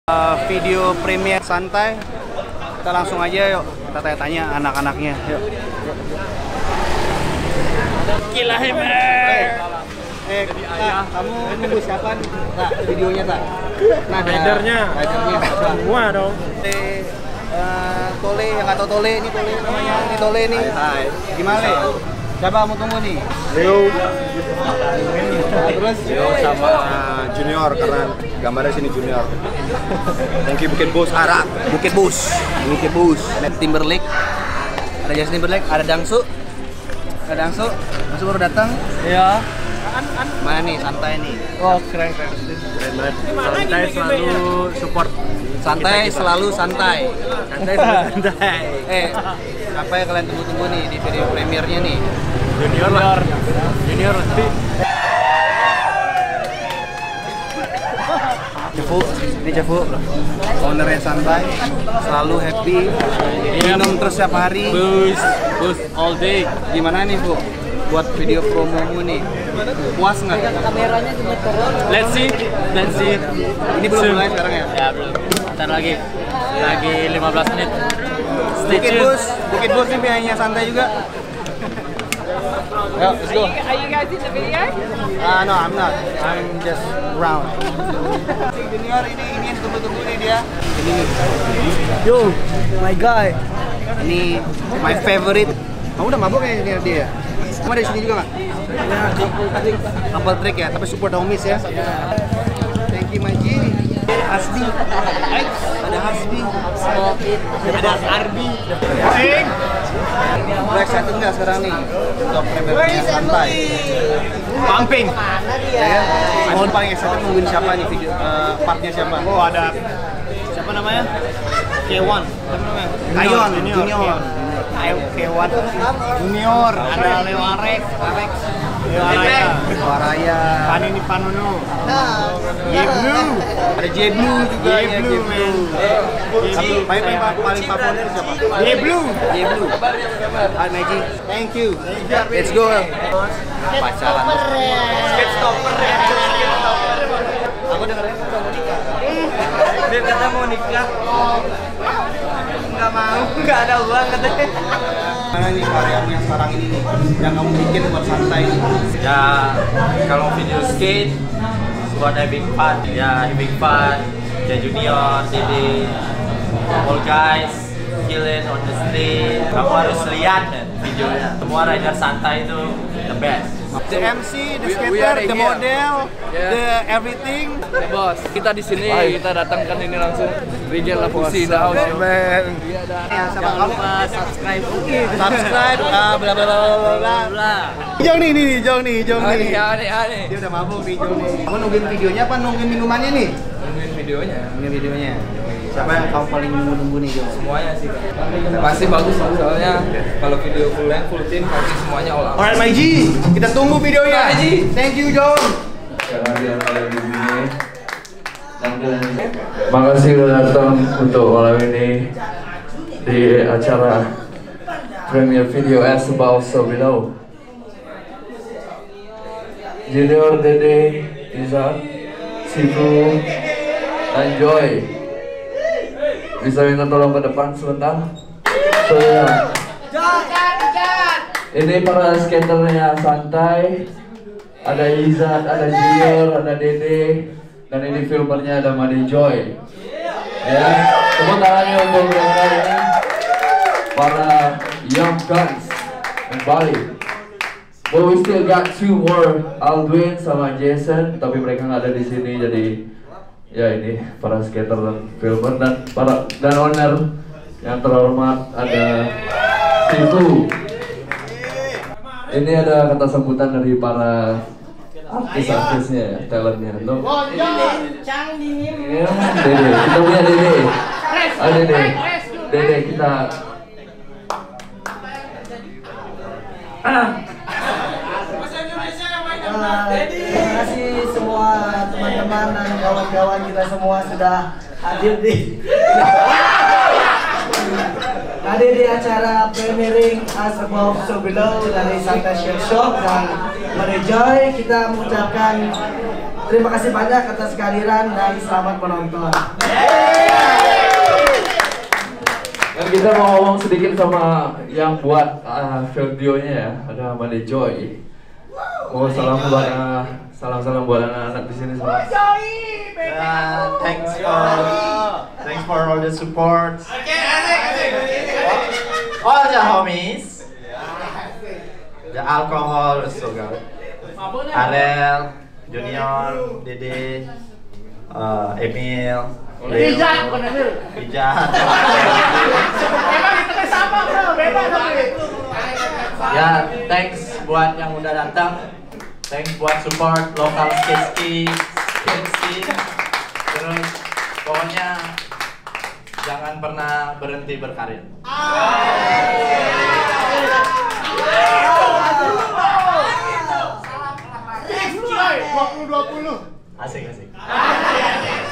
Video premier santai. Kita langsung aja yuk, kita tanya-tanya anak-anaknya. Yuk. Gila hebat. Kamu nunggu siapa nih? Nah, videonya tak? Nah, ridernya semua dong. Tole yang nggak tahu Tole ini Tole namanya, ini Tole nih. Hai. Gimana? Siapa kamu tunggu nih? Leo. Terus Leo sama Junior karena gambarnya sini Junior. Monkey Bukit Bus Arab. Bukit Bus. Ada Timberlake. Ada Justin Timberlake, ada Dangsu. Masuk baru datang. Iya. Mana nih santai nih? Oh, keren. Keren banget. Santai selalu support. Santai selalu santai. Santai selalu santai. Apa yang kalian tunggu-tunggu nih di video premiernya nih? Junior lebih. Cefu, ownernya santai, selalu happy, minum terus setiap hari. Bus all day. Gimana nih Bu? Buat video promomu nih, puas nggak? Kameranya cuma turun. Let's see. Ini belum mulai sekarang ya? Ya belum. Ntar lagi 15 menit. Bukit Bus nih hanya santai juga. Yuk, let's go. Are you guys in the video? No, I'm not. I'm just around. Junior ini yang tunggu-tunggu nih dia. Ini nih. Yo, my guy. Ini my favorite. Kamu udah mabuk ya dia? Kamu dari sini juga nggak? Ya, couple trick ya, tapi support homies ya. Thank you Maji. Hasbi. Ada Hasbi. Ada Arbi. Udah excited nggak sekarang nih untuk premiernya santai? Pumping. Ya kan? Mau paling excited nungguin siapa nih video partnya siapa? Oh ada siapa namanya? K1. Kayon Junior. K1 Junior. Ada Leo Alex. Leo Waraya. Panini Panono. J-Blue. Ada J-Blue juga. J-Blue men. Paling favorit siapa? J-Blue. Hai Magic. Thank you. Let's go. Pacaran. Skate stopper ya. Aku dengerin udah mau nikah. Dia kata mau nikah. Nggak mau, nggak ada uang katanya. Mana nih karyamu yang sekarang ini nih, yang kamu bikin buat santai nih? Ya kalau video skate buat having fun, ya Junior, Dede, all guys, killing on the stage. Kamu harus lihat videonya. Semua rider santai itu the best. The MC, the skater, the model, the everything. Bos, kita di sini kita datangkan ini langsung Rigel Lapusi Man. Jangan lupa subscribe. Bla bla bla bla bla. Jong nih. Dia udah mabuk nih Jong nih. Kamu nungguin videonya apa nungguin minumannya nih? Nungguin videonya. Siapa yang kamu paling nunggu nih Jong? Semuanya sih. Pasti bagus soalnya kalau video full length full team pasti semuanya olah. Alright Maiji, kita tunggu videonya. Thank you Jong. Makasih udah datang untuk malam ini di acara premiere video As Above So Below. Junior, Dede, Iza, Sifu, dan Joy. Bisa minta tolong ke depan sebentar? So ya. Ini para skaternya santai. Ada Izat, ada Junior, ada Dede, dan ini filmernya ada Made Joy. Ya, tepuk tangannya untuk mereka ini para young guns in Bali. But we still got two more, Aldwin sama Jason, tapi mereka nggak ada di sini. Jadi ya ini para skater dan filmer dan owner yang terhormat ada Sifu. Ini ada kata sambutan dari para artis-artisnya, talentnya. No. Dede, kita punya Dede. Dede kita. Terima kasih semua teman-teman dan kawan-kawan kita semua sudah hadir di acara premiering As Above So Below dari Santai Shop dan Made Joy. Kita mengucapkan Terima kasih banyak atas kehadiran dan selamat menonton. Dan kita mau ngomong sedikit sama yang buat videonya ya, ada Made Joy. Mau salam buat anak-anak di sini semua. Thanks for all the support. All the homies. The alcohol is so good. Arel, Junior, Dede, Emil, Pijat. Ya, thanks buat yang udah datang. Thanks buat support lokal skate. Terus pokoknya jangan pernah berhenti berkarya. Asik.